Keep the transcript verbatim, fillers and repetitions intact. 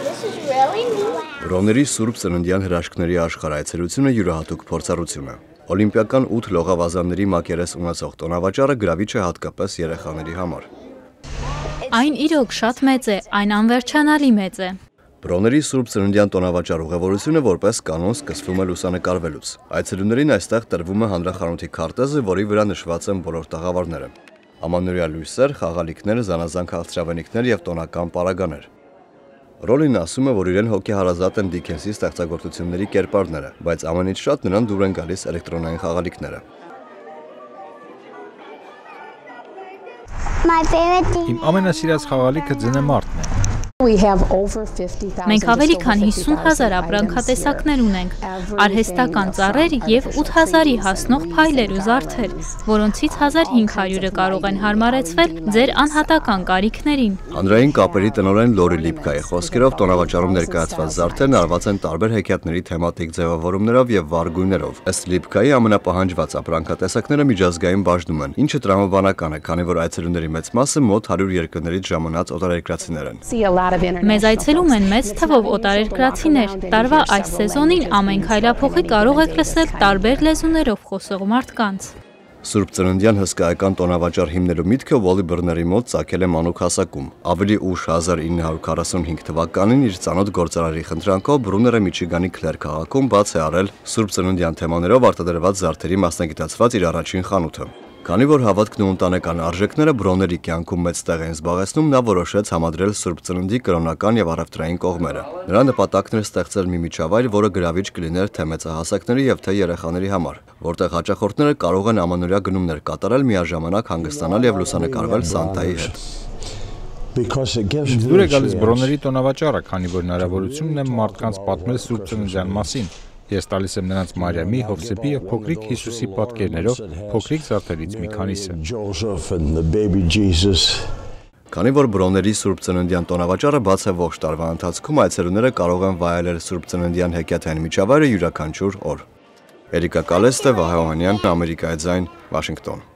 Բրոների Սուրբ Ծննդյան հրաշքների աշխարհայցելությունը յուրահատուկ փորձառություն է։ Օլիմպիական ութ լողավազանների մակերես ունեցող տոնավաճառը գրավիչ է հատկապես երեխաների համար։ Այն իրոք շատ մեծ է, այն անվերջանալի մեծ է։ Բրոների Սուրբ Ծննդյան տոնավաճառ ուղևորությունը որպես կանոն սկսվում է լուսանկարվելուց։ Այցելուներին այստեղ տրվում է հանրախանութի քարտեզը, որի վրա նշված են բոլոր տաղավարները։ Ամանորյա լույսեր, խաղալիքներ, զանազան քաղցրավենիքներ եւ տոնական պարագաներ։ Ռոլին ասում է, որ իրեն հոգեհարազատ են Դիքենսի ստեղծագործությունների կերպարները, բայց ամենից շատ նրան դուր են գալիս էլեկտրոնային խաղալիքները։ Իմ ամենասիրած խաղալիքը ձնեմարտն է։ Մենք ավելի քան հիսուն հազար ապրանքատեսակներ ունենք, արհեստական ծառեր և ութ հազարի հասնող փայլեր ու զարդեր, որոնցից հազար հինգ հարյուրը կարող են հարմարեցվել ձեր անհատական կարիքներին։ Հանրային կապերի տնօրեն Լորի Լիպկայի խոսքերով տոնավաճառում ներկայացված զարդերն արված են տարբեր հեքիաթների թեմատիկ ձևավորումներով եւ վառ գույներով։ Ըստ Լիպկայի ամենապահանջված ապրանքատեսակները միջազգային բաժնում են, ինչը տրամաբանական է, քանի որ այցելուների մեծ մասը մոտ հարյուր երկրներից ժամանած օտարերկրացիներ են։ Մեզ այցելում են մեծ թվով օտարերկրացիներ։ Տարվա այս սեզոնին ամեն քայլափոխի կարող եք լսել տարբեր լեզուներով խոսող մարդկանց։ Սուրբ Ծննդյան հսկայական տոնավաճառ հիմնելու միտքը Վոլի Բռների մոտ ծագել է մանուկ հասակում։ Ավելի ուշ հազար ինը հարյուր քառասունհինգ թվականին իր ծանոթ գործարարի խնդրանքով Բրուները Միչիգանի Քլեր քաղաքում բաց է արել Սուրբ Ծննդյան թեմաներով արտադրված զարդերի մասնագիտացված իր առաջին խանութը։ Քանի որ հավատքն ու ընտանեկան արժեքները Բրոների կյանքում մեծ տեղ են զբաղեցնում, նա որոշեց համադրել Սուրբ Ծննդի կրոնական եւ առևտրային կողմերը։ Նրա նպատակն էր ստեղծել մի միջավայր, որը գրավիչ կլիներ թե մեծահասակների եւ թե երեխաների համար, որտեղ հաճախորդները կարող են ամանորյա գնումներ կատարել, միաժամանակ հանգստանալ եւ լուսանկարվել Սանտայի հետ։ Ինձ դուր է գալիս Բրոների տոնավաճառը, քանի որ հնարավորություն ունեմ մարդկանց պատմել Սուրբ Ծննդյան մասին։ Ես տալիս եմ նրանց Մարիամի, Հովսեփի եւ փոքրիկ Հիսուսի պատկերներով փոքրիկ զարդերից մի քանիսը։ Քանի որ Բրոների Սուրբ Ծննդյան տոնավաճառը բաց է ողջ տարվա ընթացքում, այցելուները կարող են վայելել Սուրբ Ծննդյան հեքիաթային միջավայրը յուրաքանչյուր օր։ Էրիկա Կալեստը, Վահե Օհանյան, Ամերիկայի ձայն, Վաշինգտոն։